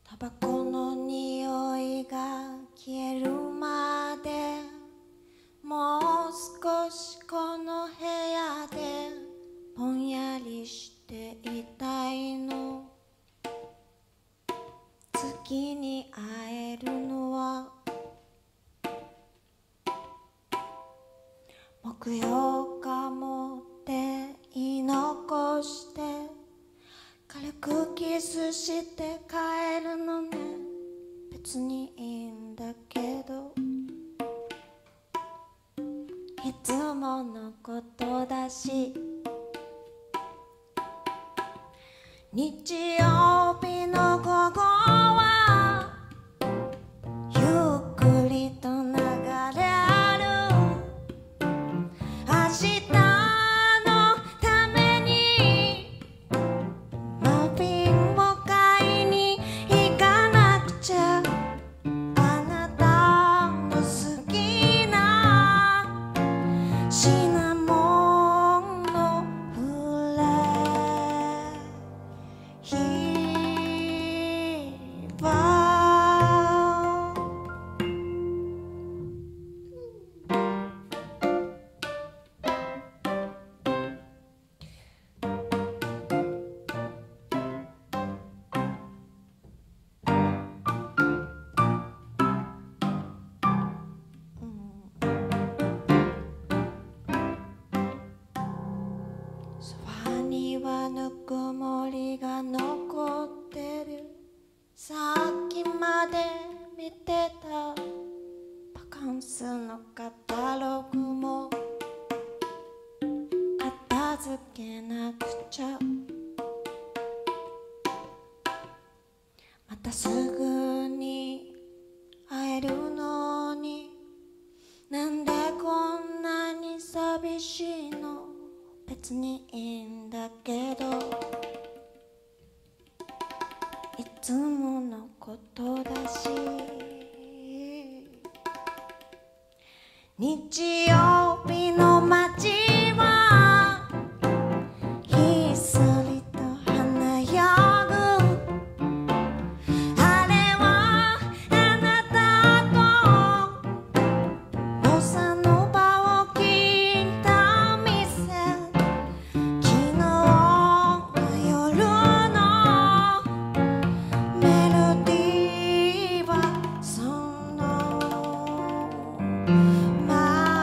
タバコの匂いが消えるまでもう少しこの部屋でぼんやりしていたいの。月に会えるのは木曜かもって言い残して軽くキスして帰るのね。別にいいんだけどいつものことだし、日曜日の午後はゆっくりと流れる。明日のためにマフィンを買いに行かなくちゃ。あなたの好きなシナモンのフレヒーバー。ソファにはぬくもりが残ってる。さっきまで見てたバカンスのカタログも片付けなくちゃ。またすぐに会えるのになんでこんなに寂しいの。別にいいんだけどいつものことだし、日曜日の街はひっそりと華やぐ。あれはあなたとボサノバを聴いた店。昨日の夜のメロディーはそのま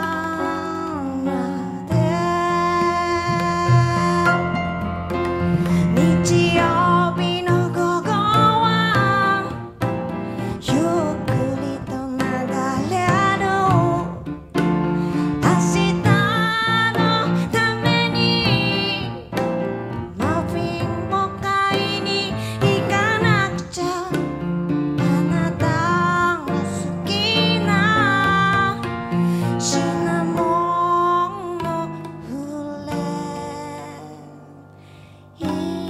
まで。日曜日の午後はゆっくりと流れる。明日のためにマフィンを買いに行かなくちゃ。あなたの好きなシナモンのフレヒ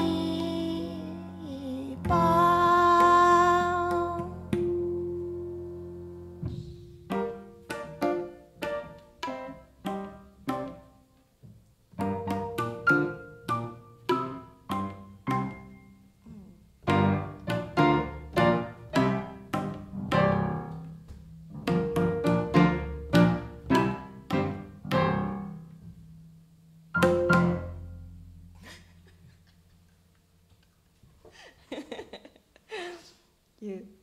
ーバー。 いう